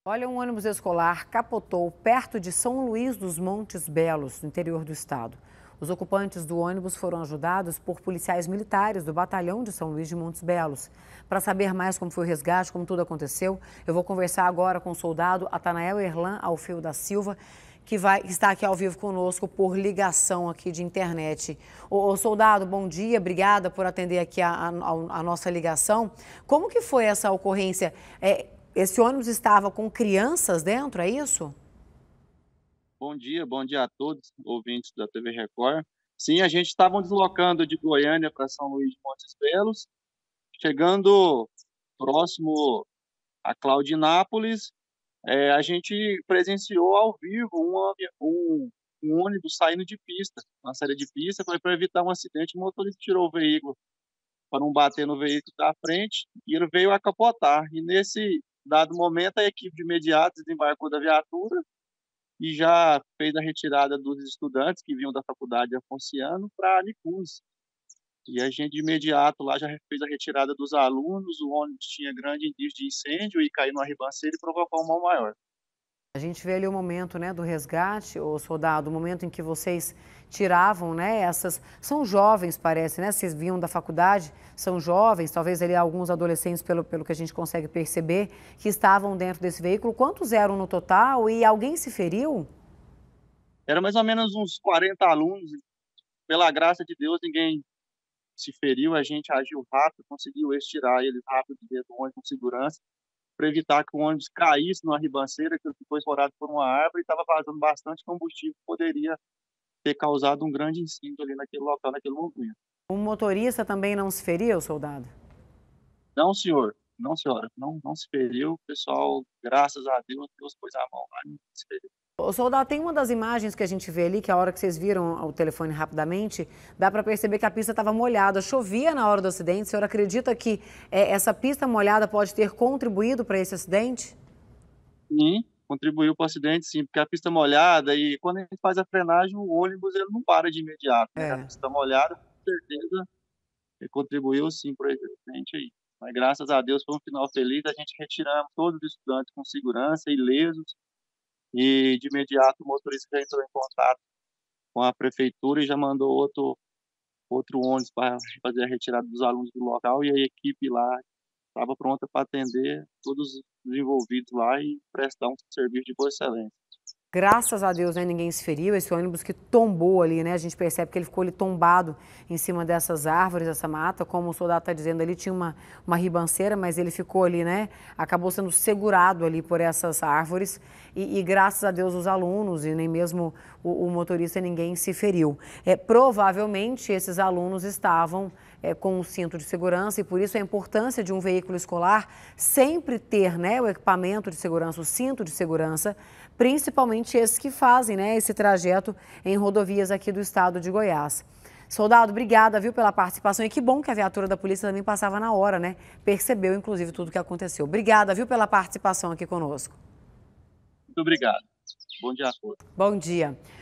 Olha, um ônibus escolar capotou perto de São Luís dos Montes Belos, no interior do estado. Os ocupantes do ônibus foram ajudados por policiais militares do batalhão de São Luís de Montes Belos. Para saber mais como foi o resgate, como tudo aconteceu, eu vou conversar agora com o soldado Atanael Erlan Alfeu da Silva, que está aqui ao vivo conosco por ligação aqui de internet. Ô, soldado, bom dia, obrigada por atender aqui a nossa ligação. Como que foi essa ocorrência? Esse ônibus estava com crianças dentro, é isso? Bom dia a todos, ouvintes da TV Record. Sim, a gente estava deslocando de Goiânia para São Luís de Montes Belos, chegando próximo a Claudinápolis, a gente presenciou ao vivo um ônibus saindo de pista, uma série de pista, foi para evitar um acidente, o motorista tirou o veículo para não bater no veículo da frente, e ele veio a capotar. E nesse dado momento, a equipe de imediato desembarcou da viatura e já fez a retirada dos estudantes que vinham da faculdade Afonciano para Nicus. E a gente de imediato lá já fez a retirada dos alunos, o ônibus tinha grande indício de incêndio e caiu numa ribanceira e provocou um mal maior. A gente vê ali o momento, né, do resgate, o soldado, o momento em que vocês tiravam, né, são jovens, parece, né, vocês vinham da faculdade, são jovens, talvez ali alguns adolescentes, pelo que a gente consegue perceber, que estavam dentro desse veículo. Quantos eram no total e alguém se feriu? Era mais ou menos uns 40 alunos, pela graça de Deus ninguém se feriu, a gente agiu rápido, conseguiu extirar eles rápido de dentro do ônibus com segurança, para evitar que o ônibus caísse numa ribanceira, que ficou escorado por uma árvore e estava vazando bastante combustível, que poderia ter causado um grande incêndio ali naquele local, naquele momento. O motorista também não se feriu, soldado? Não, senhor, não, senhora, não se feriu, o pessoal, graças a Deus pôs a mão lá e não se feriu. O soldado, tem uma das imagens que a gente vê ali, que a hora que vocês viram o telefone rapidamente, dá para perceber que a pista estava molhada, chovia na hora do acidente. O senhor acredita que essa pista molhada pode ter contribuído para esse acidente? Sim, contribuiu para o acidente sim, porque a pista molhada e quando a gente faz a frenagem, o ônibus ele não para de imediato, né, a É. pista molhada, com certeza, contribuiu sim para esse acidente aí. Mas graças a Deus foi um final feliz, a gente retiramos todos os estudantes com segurança, ilesos, e de imediato o motorista já entrou em contato com a prefeitura e já mandou outro ônibus para fazer a retirada dos alunos do local, e a equipe lá estava pronta para atender todos os envolvidos lá e prestar um serviço de boa excelência. Graças a Deus, né, ninguém se feriu. Esse ônibus que tombou ali, né? A gente percebe que ele ficou ali tombado em cima dessas árvores, essa mata. Como o soldado está dizendo ali, tinha uma ribanceira, mas ele ficou ali, né? Acabou sendo segurado ali por essas árvores. E graças a Deus os alunos e nem mesmo o motorista, ninguém se feriu. Provavelmente esses alunos estavam com um cinto de segurança e por isso a importância de um veículo escolar sempre ter, né, o equipamento de segurança, o cinto de segurança, principalmente esses que fazem, né, esse trajeto em rodovias aqui do estado de Goiás. Soldado, obrigada, viu, pela participação e que bom que a viatura da polícia também passava na hora, né? Percebeu, inclusive, tudo o que aconteceu. Obrigada, viu, pela participação aqui conosco. Muito obrigado. Bom dia a todos. Bom dia.